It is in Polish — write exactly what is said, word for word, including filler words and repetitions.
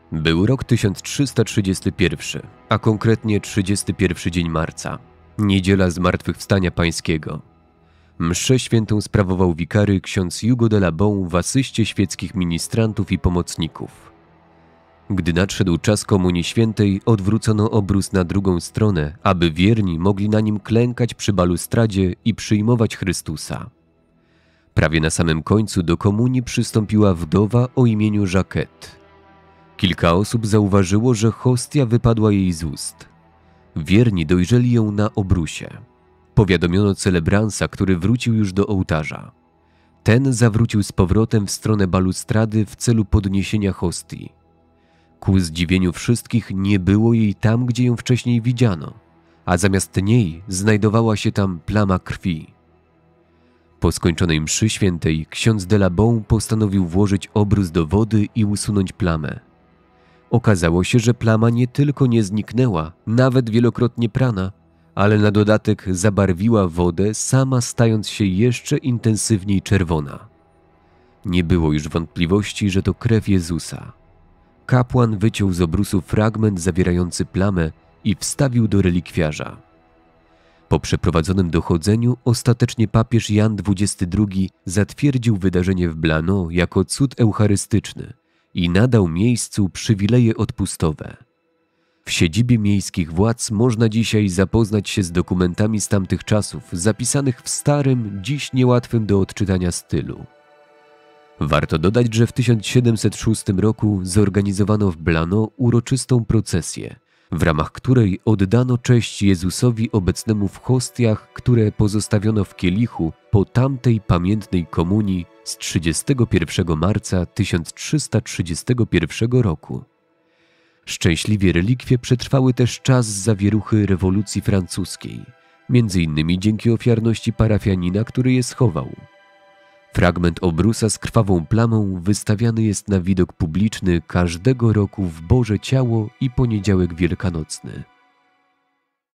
Był rok tysiąc trzysta trzydziesty pierwszy, a konkretnie trzydziesty pierwszy dzień marca, niedziela Zmartwychwstania Pańskiego. Mszę świętą sprawował wikary ksiądz Hugo de la Bon w asyście świeckich ministrantów i pomocników. Gdy nadszedł czas Komunii Świętej, odwrócono obrus na drugą stronę, aby wierni mogli na nim klękać przy balustradzie i przyjmować Chrystusa. Prawie na samym końcu do komunii przystąpiła wdowa o imieniu Jacquette. Kilka osób zauważyło, że hostia wypadła jej z ust. Wierni dojrzeli ją na obrusie. Powiadomiono celebransa, który wrócił już do ołtarza. Ten zawrócił z powrotem w stronę balustrady w celu podniesienia hostii. Ku zdziwieniu wszystkich nie było jej tam, gdzie ją wcześniej widziano, a zamiast niej znajdowała się tam plama krwi. Po skończonej mszy świętej ksiądz de la Bon postanowił włożyć obrus do wody i usunąć plamę. Okazało się, że plama nie tylko nie zniknęła, nawet wielokrotnie prana, ale na dodatek zabarwiła wodę, sama stając się jeszcze intensywniej czerwona. Nie było już wątpliwości, że to krew Jezusa. Kapłan wyciął z obrusu fragment zawierający plamę i wstawił do relikwiarza. Po przeprowadzonym dochodzeniu ostatecznie papież Jan dwudziesty drugi zatwierdził wydarzenie w Blanc jako cud eucharystyczny i nadał miejscu przywileje odpustowe. W siedzibie miejskich władz można dzisiaj zapoznać się z dokumentami z tamtych czasów, zapisanych w starym, dziś niełatwym do odczytania stylu. Warto dodać, że w tysiąc siedemset szóstym roku zorganizowano w Blanc uroczystą procesję, w ramach której oddano cześć Jezusowi obecnemu w hostiach, które pozostawiono w kielichu po tamtej pamiętnej komunii z trzydziestego pierwszego marca tysiąc trzysta trzydziestego pierwszego roku. Szczęśliwie relikwie przetrwały też czas zawieruchy rewolucji francuskiej, między innymi dzięki ofiarności parafianina, który je schował. Fragment obrusa z krwawą plamą wystawiany jest na widok publiczny każdego roku w Boże Ciało i Poniedziałek Wielkanocny.